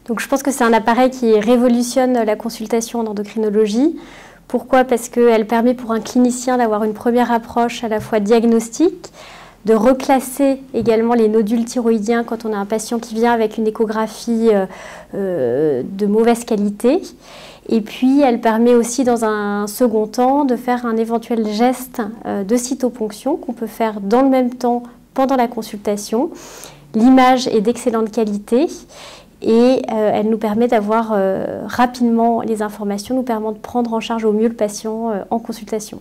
Donc je pense que c'est un appareil qui révolutionne la consultation en endocrinologie. Pourquoi? Parce qu'elle permet pour un clinicien d'avoir une première approche à la fois diagnostique, de reclasser également les nodules thyroïdiens quand on a un patient qui vient avec une échographie de mauvaise qualité. Et puis elle permet aussi dans un second temps de faire un éventuel geste de cytoponction qu'on peut faire dans le même temps pendant la consultation. L'image est d'excellente qualité. Et elle nous permet d'avoir rapidement les informations, nous permet de prendre en charge au mieux le patient en consultation.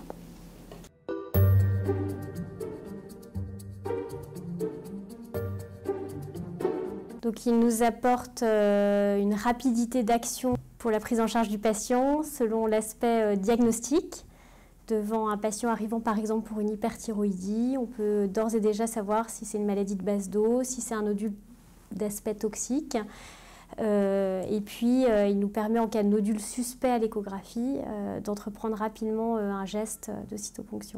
Donc il nous apporte une rapidité d'action pour la prise en charge du patient selon l'aspect diagnostique. Devant un patient arrivant par exemple pour une hyperthyroïdie, on peut d'ores et déjà savoir si c'est une maladie de base d'eau, si c'est un nodule d'aspect toxique. Et puis, il nous permet, en cas de nodule suspect à l'échographie, d'entreprendre rapidement un geste de cytoponction.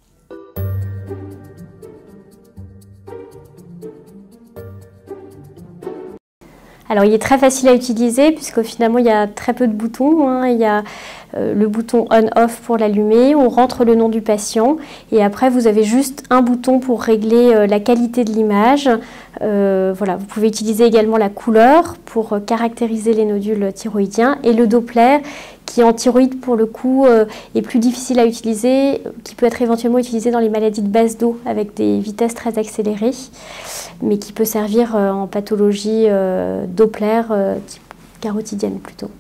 Alors, il est très facile à utiliser puisque finalement, il y a très peu de boutons. Il y a le bouton on-off pour l'allumer, on rentre le nom du patient et après, vous avez juste un bouton pour régler la qualité de l'image. Voilà, vous pouvez utiliser également la couleur pour caractériser les nodules thyroïdiens et le Doppler qui en thyroïde pour le coup est plus difficile à utiliser, qui peut être éventuellement utilisé dans les maladies de base d'eau avec des vitesses très accélérées, mais qui peut servir en pathologie Doppler type carotidienne plutôt.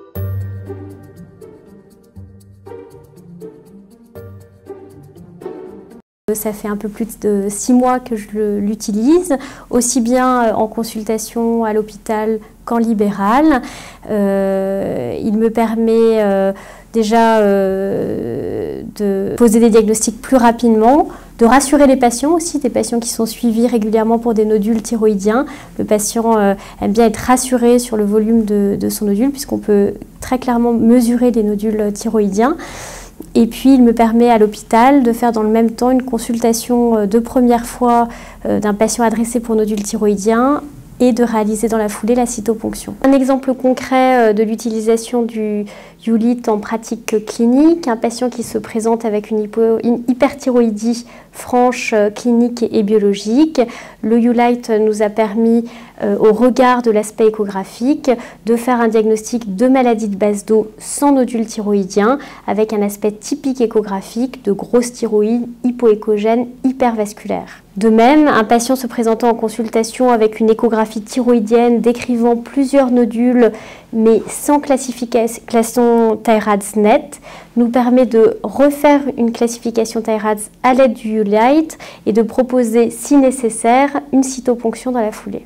Ça fait un peu plus de 6 mois que je l'utilise, aussi bien en consultation à l'hôpital qu'en libéral. Il me permet déjà de poser des diagnostics plus rapidement, de rassurer les patients aussi, des patients qui sont suivis régulièrement pour des nodules thyroïdiens. Le patient aime bien être rassuré sur le volume de son nodule puisqu'on peut très clairement mesurer les nodules thyroïdiens. Et puis, il me permet à l'hôpital de faire dans le même temps une consultation de première fois d'un patient adressé pour nodule thyroïdien et de réaliser dans la foulée la cytoponction. Un exemple concret de l'utilisation du Ulite en pratique clinique, un patient qui se présente avec une hyperthyroïdie franche, clinique et biologique. Le Ulite nous a permis, au regard de l'aspect échographique, de faire un diagnostic de maladie de base d'eau sans nodule thyroïdien, avec un aspect typique échographique de grosse thyroïde hypoéchogène hypervasculaire. De même, un patient se présentant en consultation avec une échographie thyroïdienne décrivant plusieurs nodules mais sans classification TI-RADS nette, nous permet de refaire une classification TI-RADS à l'aide du Ulite et de proposer, si nécessaire, une cytoponction dans la foulée.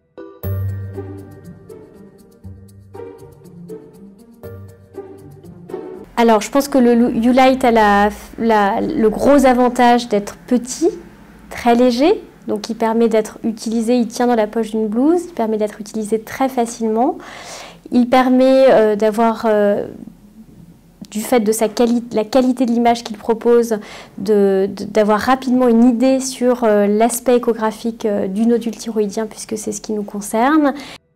Alors, je pense que le Ulite a le gros avantage d'être petit, très léger, donc il permet d'être utilisé, il tient dans la poche d'une blouse, il permet d'être utilisé très facilement. Il permet d'avoir, du fait de la qualité de l'image qu'il propose, d'avoir rapidement une idée sur l'aspect échographique du nodule thyroïdien puisque c'est ce qui nous concerne.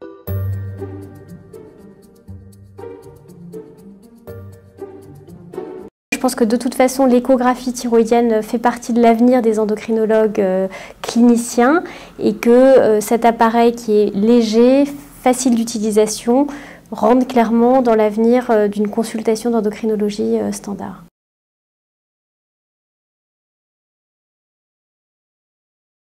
Je pense que de toute façon, l'échographie thyroïdienne fait partie de l'avenir des endocrinologues cliniciens et que cet appareil qui est léger, facile d'utilisation, rentre clairement dans l'avenir d'une consultation d'endocrinologie standard.